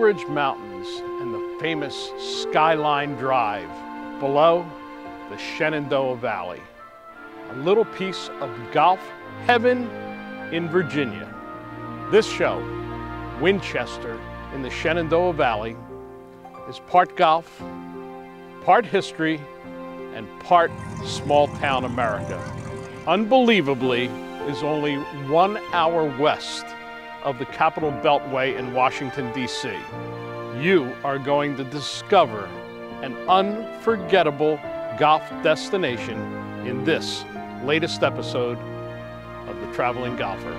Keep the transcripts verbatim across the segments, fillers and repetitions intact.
Blue Ridge Mountains and the famous Skyline Drive. Below, the Shenandoah Valley. A little piece of golf heaven in Virginia. This show, Winchester in the Shenandoah Valley, is part golf, part history, and part small town America. Unbelievably, is only one hour west of the Capitol Beltway in Washington, D C You are going to discover an unforgettable golf destination in this latest episode of The Traveling Golfer.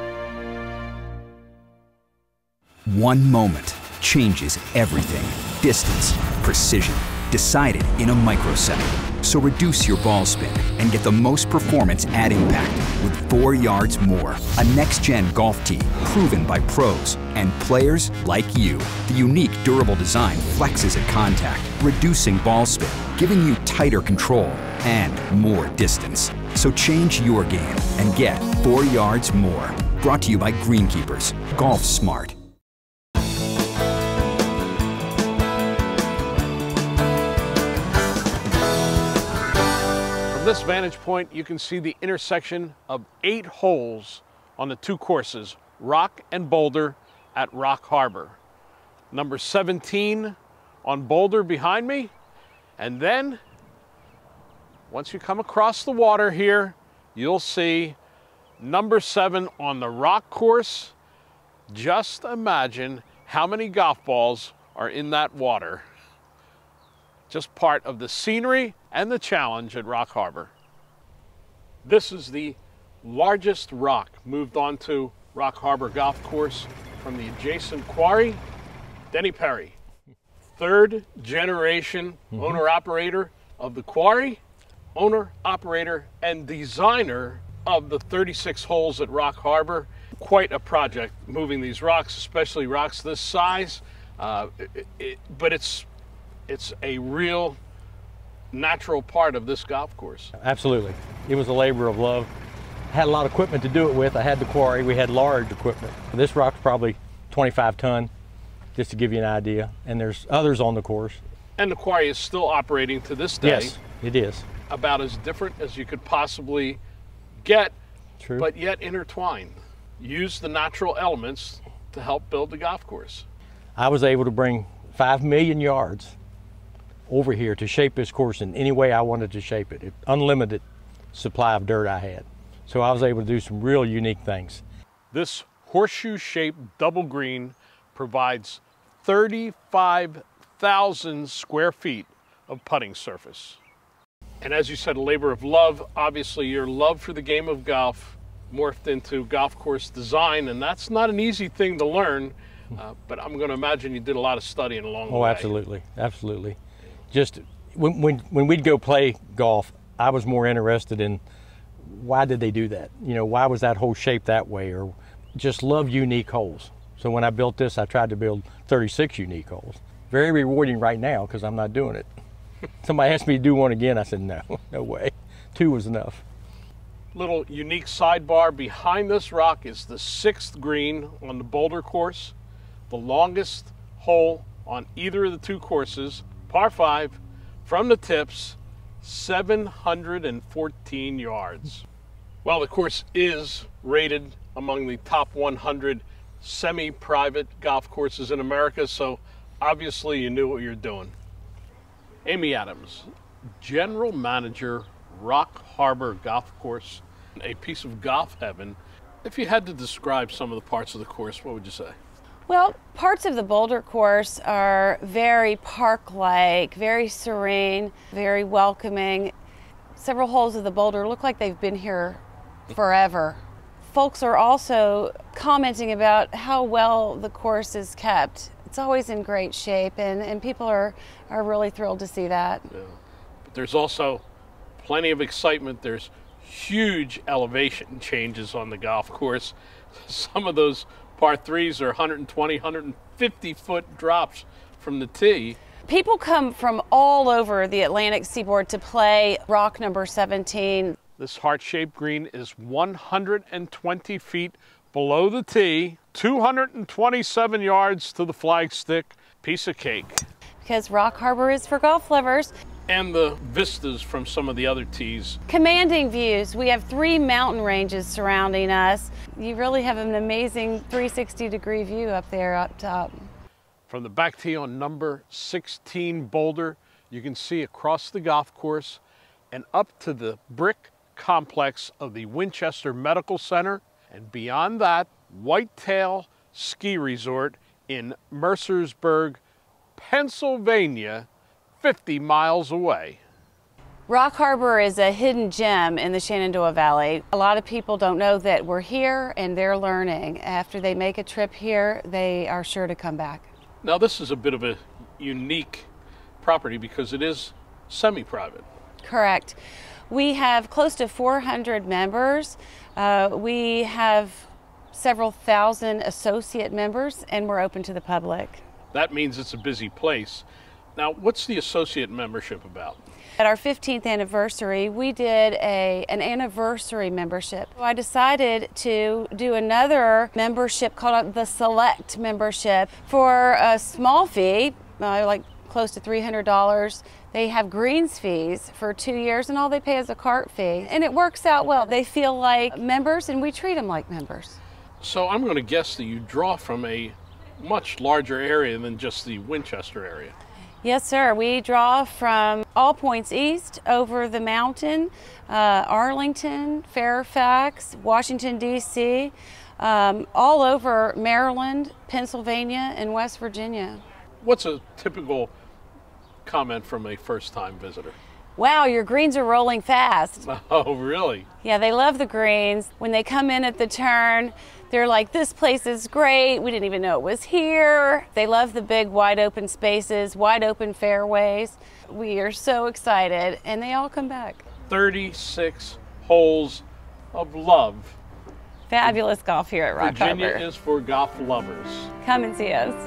One moment changes everything. Distance, precision, decided in a microsecond. So reduce your ball spin and get the most performance at impact with four yards more. A next-gen golf tee proven by pros and players like you. The unique durable design flexes at contact, reducing ball spin, giving you tighter control and more distance. So change your game and get four yards more. Brought to you by Greenkeepers. Golf smart. From this vantage point, you can see the intersection of eight holes on the two courses, Rock and Boulder at Rock Harbor. Number seventeen on Boulder behind me, and then once you come across the water here, you'll see number seven on the Rock course. Just imagine how many golf balls are in that water. Just part of the scenery and the challenge at Rock Harbor. This is the largest rock moved onto Rock Harbor Golf Course from the adjacent quarry, Denny Perry. Third generation mm-hmm. owner-operator of the quarry, owner, operator, and designer of the thirty-six holes at Rock Harbor. Quite a project moving these rocks, especially rocks this size, uh, it, it, but it's It's a real natural part of this golf course. Absolutely. It was a labor of love. I had a lot of equipment to do it with. I had the quarry. We had large equipment. This rock's probably twenty-five ton, just to give you an idea. And there's others on the course. And the quarry is still operating to this day. Yes, it is. About as different as you could possibly get, True. But yet intertwined. Use the natural elements to help build the golf course. I was able to bring five million yards over here to shape this course in any way I wanted to shape it. It unlimited supply of dirt I had. So I was able to do some real unique things. This horseshoe-shaped double green provides thirty-five thousand square feet of putting surface. And as you said, a labor of love. Obviously, your love for the game of golf morphed into golf course design, and that's not an easy thing to learn, uh, but I'm going to imagine you did a lot of studying along the oh, way. Oh, absolutely, absolutely. Just when, when, when we'd go play golf, I was more interested in why did they do that? You know, why was that hole shaped that way? Or just love unique holes. So when I built this, I tried to build thirty-six unique holes. Very rewarding right now because I'm not doing it. Somebody asked me to do one again. I said, no, no way. Two was enough. Little unique sidebar behind this rock is the sixth green on the Boulder course, the longest hole on either of the two courses. Par five, from the tips, seven hundred fourteen yards. Well, the course is rated among the top one hundred semi-private golf courses in America, so obviously you knew what you're doing. Amy Adams, General Manager, Rock Harbor Golf Course, a piece of golf heaven. If you had to describe some of the parts of the course, what would you say? Well, parts of the Boulder course are very park-like, very serene, very welcoming. Several holes of the Boulder look like they've been here forever. Folks are also commenting about how well the course is kept. It's always in great shape, and, and people are, are really thrilled to see that. Yeah. But there's also plenty of excitement. There's huge elevation changes on the golf course. Some of those par threes are one hundred twenty, one hundred fifty foot drops from the tee. People come from all over the Atlantic seaboard to play rock number seventeen. This heart-shaped green is one hundred twenty feet below the tee, two hundred twenty-seven yards to the flagstick, piece of cake. Because Rock Harbor is for golf lovers. And the vistas from some of the other tees. Commanding views. We have three mountain ranges surrounding us. You really have an amazing three sixty degree view up there up top. From the back tee on number sixteen Boulder, you can see across the golf course and up to the brick complex of the Winchester Medical Center, and beyond that, Whitetail Ski Resort in Mercersburg, Pennsylvania, fifty miles away. Rock Harbor is a hidden gem in the Shenandoah Valley. A lot of people don't know that we're here, and they're learning. After they make a trip here, they are sure to come back. Now this is a bit of a unique property because it is semi-private. Correct. We have close to four hundred members. Uh, we have several thousand associate members, and we're open to the public. That means it's a busy place. Now, what's the associate membership about? At our fifteenth anniversary, we did a, an anniversary membership. I decided to do another membership called the Select membership for a small fee, uh, like close to three hundred dollars. They have greens fees for two years and all they pay is a cart fee. And it works out well. They feel like members and we treat them like members. So I'm going to guess that you draw from a much larger area than just the Winchester area. Yes, sir. We draw from all points east, over the mountain, uh, Arlington, Fairfax, Washington, D C, um, all over Maryland, Pennsylvania, and West Virginia. What's a typical comment from a first-time visitor? Wow, your greens are rolling fast. Oh, really? Yeah, they love the greens. When they come in at the turn, they're like, this place is great. We didn't even know it was here. They love the big wide open spaces, wide open fairways. We are so excited, and they all come back. thirty-six holes of love. Fabulous golf here at Rock Virginia Harbor. is for golf lovers. Come and see us.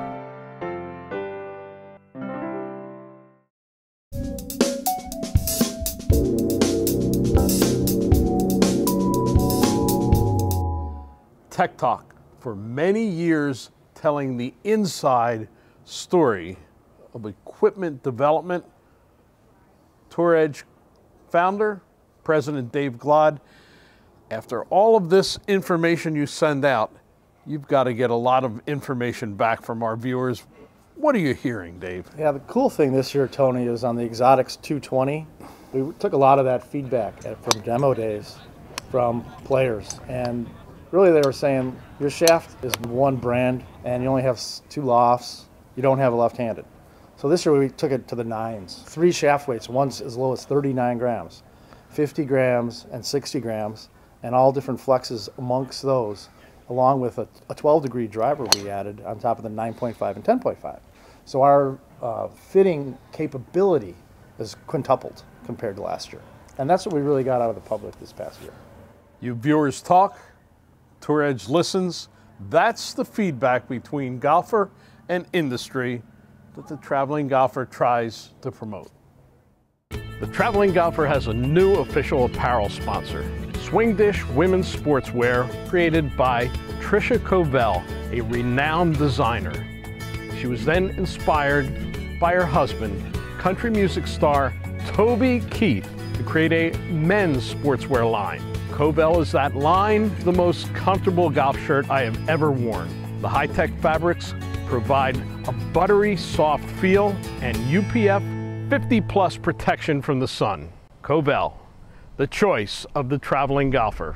Tech Talk, for many years telling the inside story of equipment development. Tour Edge founder, President Dave Glod. After all of this information you send out, you've got to get a lot of information back from our viewers. What are you hearing, Dave? Yeah, the cool thing this year, Tony, is on the Exotics two twenty, we took a lot of that feedback at, from demo days from players, and really they were saying your shaft is one brand and you only have two lofts, you don't have a left-handed. So this year we took it to the nines. Three shaft weights, one's as low as thirty-nine grams, fifty grams and sixty grams, and all different flexes amongst those, along with a, a twelve degree driver we added on top of the nine point five and ten point five. So our uh, fitting capability is quintupled compared to last year. And that's what we really got out of the public this past year. You viewers talk, Tour Edge listens. That's the feedback between golfer and industry that the Traveling Golfer tries to promote. The Traveling Golfer has a new official apparel sponsor, Swing Dish Women's Sportswear, created by Trisha Covell, a renowned designer. She was then inspired by her husband, country music star Toby Keith, to create a men's sportswear line. Covell is that line, the most comfortable golf shirt I have ever worn. The high-tech fabrics provide a buttery soft feel and U P F fifty plus protection from the sun. Covell, the choice of the Traveling Golfer.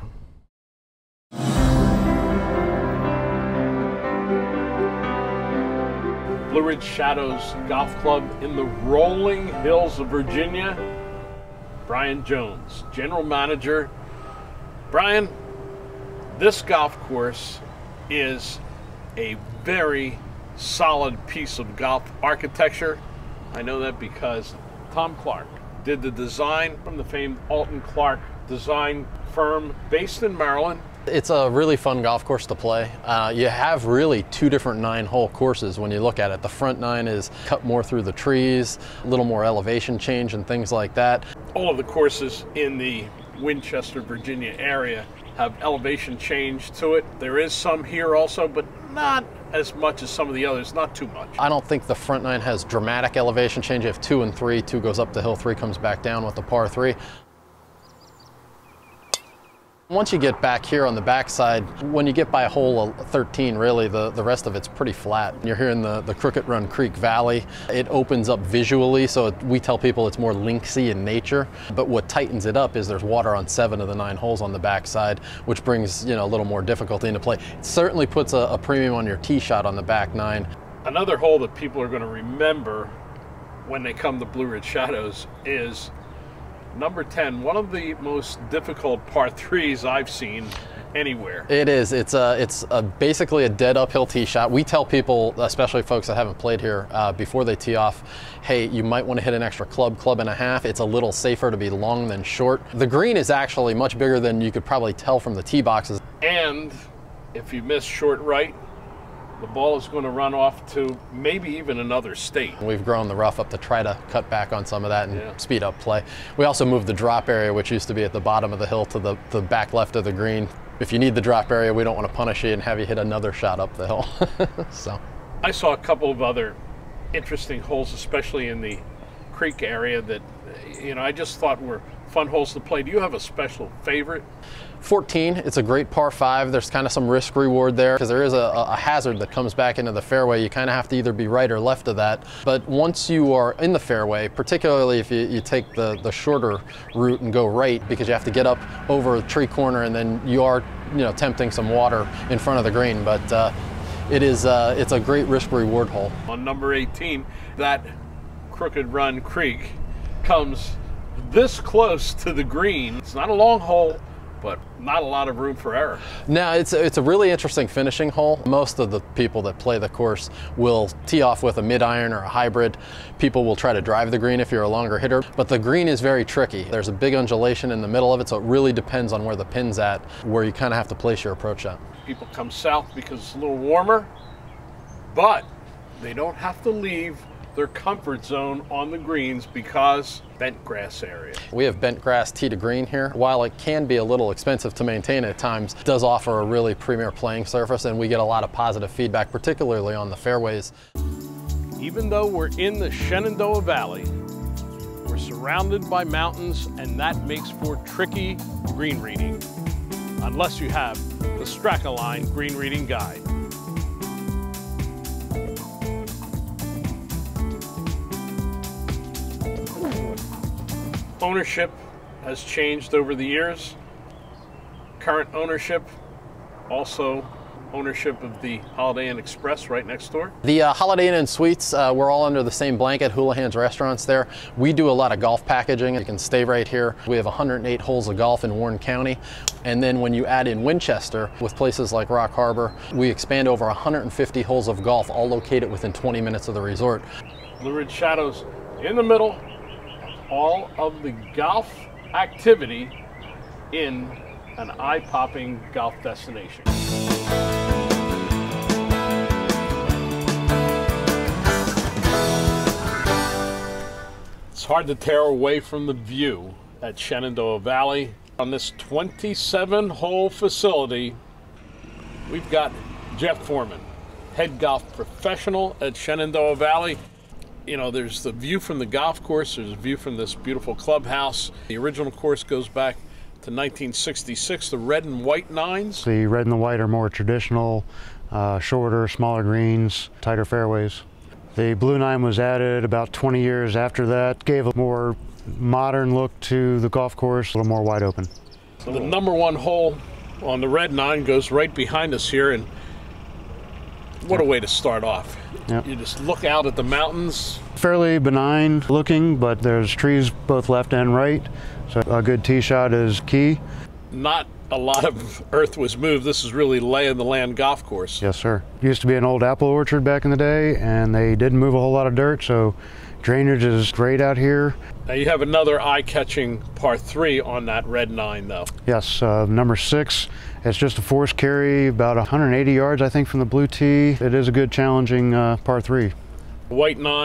Blue Ridge Shadows Golf Club in the rolling hills of Virginia. Brian Jones, General Manager. Brian, this golf course is a very solid piece of golf architecture. I know that because Tom Clark did the design from the famed Alton Clark design firm based in Maryland. It's a really fun golf course to play. Uh, you have really two different nine-hole courses when you look at it. The front nine is cut more through the trees, a little more elevation change and things like that. All of the courses in the Winchester, Virginia area have elevation change to it. There is some here also, but not as much as some of the others, not too much. I don't think the front nine has dramatic elevation change. You have two and three, two goes up the hill, three comes back down with the par three. Once you get back here on the backside, when you get by hole thirteen, really, the, the rest of it's pretty flat. You're here in the, the Crooked Run Creek Valley. It opens up visually, so it, we tell people it's more linksy in nature. But what tightens it up is there's water on seven of the nine holes on the backside, which brings, you know, a little more difficulty into play. It certainly puts a, a premium on your tee shot on the back nine. Another hole that people are going to remember when they come to Blue Ridge Shadows is number ten, one of the most difficult par threes I've seen anywhere. It is. It's a, it's a, basically a dead uphill tee shot. We tell people, especially folks that haven't played here, uh, before they tee off, hey, you might want to hit an extra club, club and a half. It's a little safer to be long than short. The green is actually much bigger than you could probably tell from the tee boxes. And if you miss short right, the ball is going to run off to maybe even another state. We've grown the rough up to try to cut back on some of that and yeah. speed up play. We also moved the drop area, which used to be at the bottom of the hill, to the, the back left of the green. If you need the drop area, we don't want to punish you and have you hit another shot up the hill. So, I saw a couple of other interesting holes, especially in the creek area, that, you know, I just thought were fun holes to play. Do you have a special favorite? fourteen, it's a great par five. There's kind of some risk reward there because there is a, a hazard that comes back into the fairway. You kind of have to either be right or left of that. But once you are in the fairway, particularly if you, you take the, the shorter route and go right, because you have to get up over a tree corner and then you are, you know, tempting some water in front of the green. But uh, it is, uh, it's a great risk reward hole. On number eighteen, that Crooked Run Creek comes this close to the green. It's not a long hole, but not a lot of room for error. No, it's a, it's a really interesting finishing hole. Most of the people that play the course will tee off with a mid-iron or a hybrid. People will try to drive the green if you're a longer hitter, but the green is very tricky. There's a big undulation in the middle of it, so it really depends on where the pin's at, where you kind of have to place your approach shot. People come south because it's a little warmer, but they don't have to leave their comfort zone on the greens because bent grass area. We have bent grass tee to green here. While it can be a little expensive to maintain at times, it does offer a really premier playing surface, and we get a lot of positive feedback, particularly on the fairways. Even though we're in the Shenandoah Valley, we're surrounded by mountains, and that makes for tricky green reading, unless you have the Strakaline Green Reading Guide. Ownership has changed over the years. Current ownership, also ownership of the Holiday Inn Express right next door. The uh, Holiday Inn and Suites, uh, we're all under the same blanket, Houlihan's Restaurants there. We do a lot of golf packaging. You can stay right here. We have one hundred eight holes of golf in Warren County. And then when you add in Winchester, with places like Rock Harbor, we expand over one hundred fifty holes of golf, all located within twenty minutes of the resort. Blue Ridge Shadows in the middle. All of the golf activity in an eye-popping golf destination. It's hard to tear away from the view at Shenandoah Valley. On this twenty-seven hole facility, we've got Jeff Foreman, head golf professional at Shenandoah Valley. You know, there's the view from the golf course, there's a view from this beautiful clubhouse. The original course goes back to nineteen sixty-six, the red and white nines. The red and the white are more traditional, uh, shorter, smaller greens, tighter fairways. The blue nine was added about twenty years after that, gave a more modern look to the golf course, a little more wide open. So the number one hole on the red nine goes right behind us here, and what a way to start off. Yep. You just look out at the mountains. Fairly benign looking, but there's trees both left and right, so a good tee shot is key. Not a lot of earth was moved. This is really lay of the land golf course. Yes, sir. Used to be an old apple orchard back in the day, and they didn't move a whole lot of dirt, so drainage is great out here. Now you have another eye-catching par three on that red nine, though. Yes, uh, number six. It's just a forced carry, about one hundred eighty yards, I think, from the blue tee. It is a good challenging uh, par three. White nine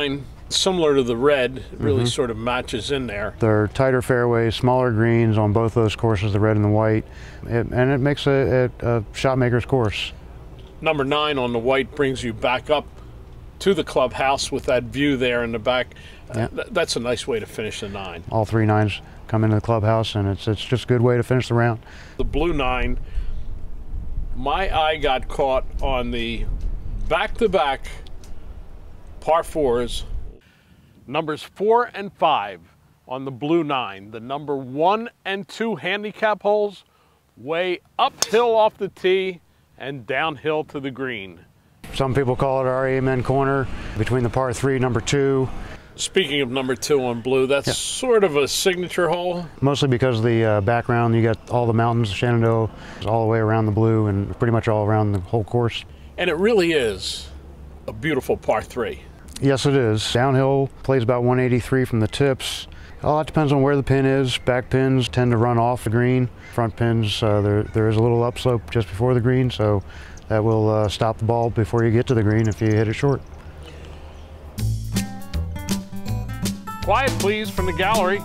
Similar to the red, it really mm-hmm. sort of matches in there. They're tighter fairways, smaller greens on both those courses, the red and the white, it, and it makes a, a, a shot maker's course. Number nine on the white brings you back up to the clubhouse with that view there in the back. Uh, th that's a nice way to finish the nine. All three nines come into the clubhouse, and it's, it's just a good way to finish the round. The blue nine, my eye got caught on the back-to-back par fours. Numbers four and five on the blue nine. The number one and two handicap holes way uphill off the tee and downhill to the green. Some people call it our amen corner between the par three, number two. Speaking of number two on blue, that's yeah. sort of a signature hole. Mostly because of the uh, background. You got all the mountains, Shenandoah, all the way around the blue and pretty much all around the whole course. And it really is a beautiful par three. Yes, it is. Downhill, plays about one eighty-three from the tips. A lot depends on where the pin is. Back pins tend to run off the green. Front pins, uh, there, there is a little upslope just before the green, so that will uh, stop the ball before you get to the green if you hit it short. Quiet, please, from the gallery.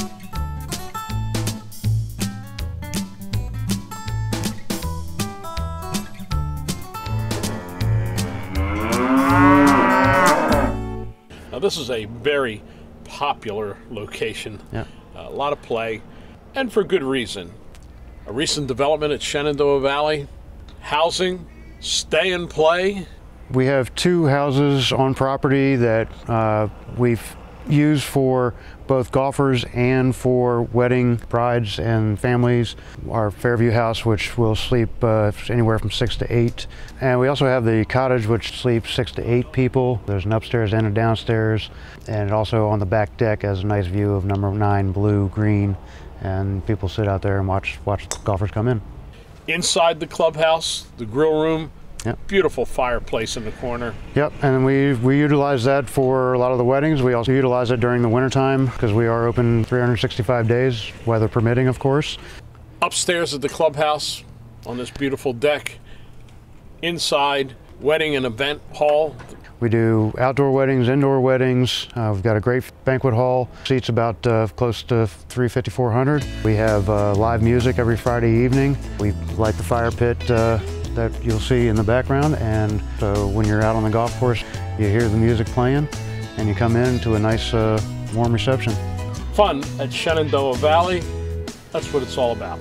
Now, this is a very popular location. Yeah. Uh, a lot of play, and for good reason. A recent development at Shenandoah Valley, housing, stay and play. We have two houses on property that uh, we've used for both golfers and for wedding brides and families. Our Fairview house, which will sleep uh, anywhere from six to eight. And we also have the cottage, which sleeps six to eight people. There's an upstairs and a downstairs. And also on the back deck has a nice view of number nine, blue, green. And people sit out there and watch, watch golfers come in. Inside the clubhouse, the grill room, yep. Beautiful fireplace in the corner. Yep, and we, we utilize that for a lot of the weddings. We also utilize it during the wintertime because we are open three hundred sixty-five days, weather permitting, of course. Upstairs at the clubhouse on this beautiful deck, inside, wedding and event hall. We do outdoor weddings, indoor weddings. Uh, we've got a great banquet hall. Seats about uh, close to three fifty, four hundred. We have uh, live music every Friday evening. We light the fire pit uh, that you'll see in the background, and so when you're out on the golf course, you hear the music playing, and you come in to a nice uh, warm reception. Fun at Shenandoah Valley, that's what it's all about.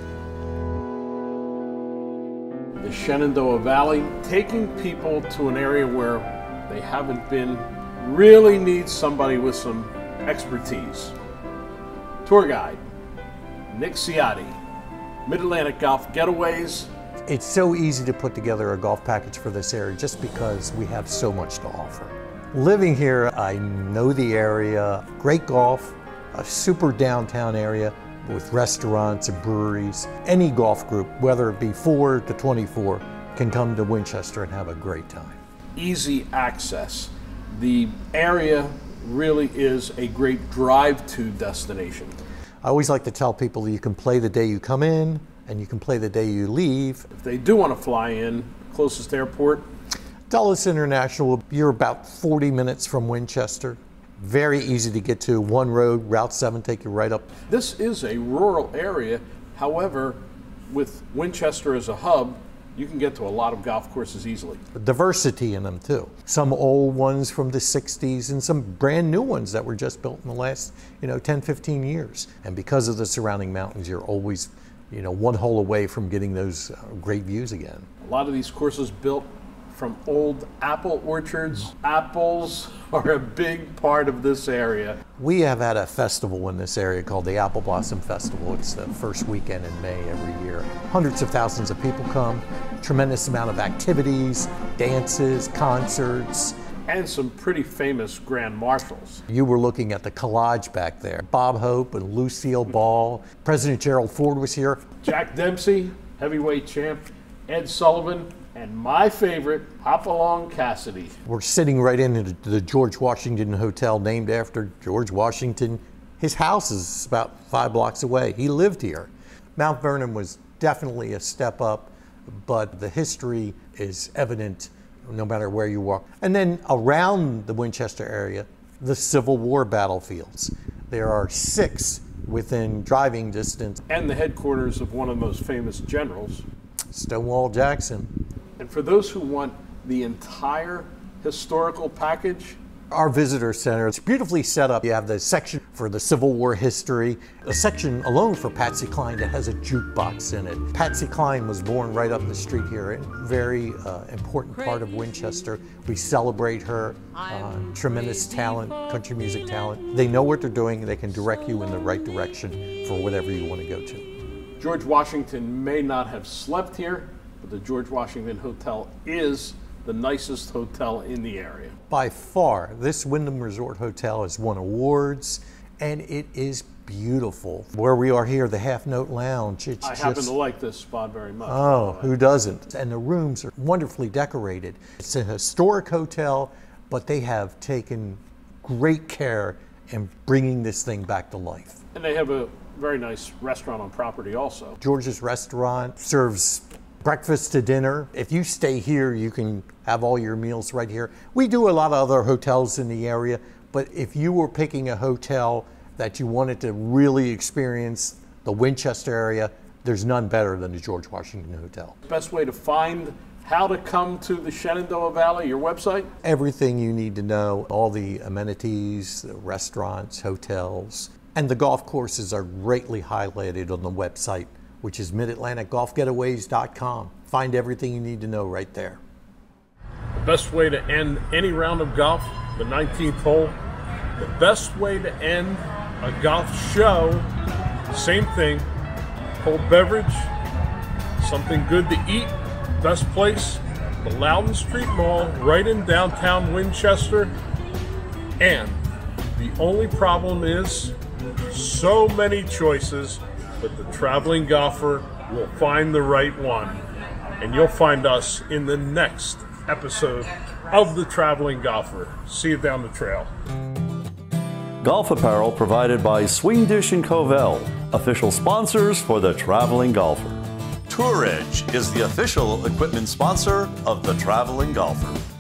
The Shenandoah Valley, taking people to an area where they haven't been, really needs somebody with some expertise. Tour guide, Nick Ciotti, Mid-Atlantic Golf Getaways. It's so easy to put together a golf package for this area just because we have so much to offer. Living here, I know the area, great golf, a super downtown area with restaurants and breweries. Any golf group, whether it be four to twenty-four, can come to Winchester and have a great time. Easy access. The area really is a great drive-to destination. I always like to tell people that you can play the day you come in and you can play the day you leave. If they do want to fly in, closest airport? Dulles International, you're about forty minutes from Winchester. Very easy to get to, one road, Route seven, take you right up. This is a rural area. However, with Winchester as a hub, you can get to a lot of golf courses easily. Diversity in them too. Some old ones from the sixties and some brand new ones that were just built in the last, you know, ten, fifteen years. And because of the surrounding mountains, you're always, you know, one hole away from getting those uh, great views again. A lot of these courses built from old apple orchards. Apples are a big part of this area. We have had a festival in this area called the Apple Blossom Festival. It's the first weekend in May every year. Hundreds of thousands of people come, tremendous amount of activities, dances, concerts. And some pretty famous grand marshals. You were looking at the collage back there. Bob Hope and Lucille Ball. President Gerald Ford was here. Jack Dempsey, heavyweight champ, Ed Sullivan, and my favorite, Hopalong Cassidy. We're sitting right in the George Washington Hotel, named after George Washington. His house is about five blocks away. He lived here. Mount Vernon was definitely a step up, but the history is evident no matter where you walk. And then around the Winchester area, the Civil War battlefields. There are six within driving distance. And the headquarters of one of the most famous generals, Stonewall Jackson. And for those who want the entire historical package, our visitor center, it's beautifully set up. You have the section for the Civil War history, a section alone for Patsy Cline that has a jukebox in it. Patsy Cline was born right up the street here, a very uh, important part of Winchester. We celebrate her, uh, tremendous talent, country music talent. They know what they're doing, they can direct you in the right direction for whatever you want to go to. George Washington may not have slept here, but the George Washington Hotel is the nicest hotel in the area. By far, this Wyndham Resort Hotel has won awards, and it is beautiful. Where we are here, the Half Note Lounge, it's I just, happen to like this spot very much. Oh, who doesn't? And the rooms are wonderfully decorated. It's a historic hotel, but they have taken great care in bringing this thing back to life. And they have a very nice restaurant on property also. George's Restaurant serves breakfast to dinner. If you stay here, you can have all your meals right here. We do a lot of other hotels in the area, but if you were picking a hotel that you wanted to really experience the Winchester area, there's none better than the George Washington Hotel. Best way to find how to come to the Shenandoah Valley, your website? Everything you need to know, all the amenities, the restaurants, hotels, and the golf courses are greatly highlighted on the website, which is mid atlantic golf getaways dot com. Find everything you need to know right there. The best way to end any round of golf, the nineteenth hole. The best way to end a golf show, same thing. Cold beverage, something good to eat. Best place, the Loudon Street Mall, right in downtown Winchester. And the only problem is so many choices, but the traveling golfer will find the right one. And you'll find us in the next episode of The Traveling Golfer. See you down the trail. Golf apparel provided by Swing Dish and Covell, official sponsors for The Traveling Golfer. Tour Edge is the official equipment sponsor of The Traveling Golfer.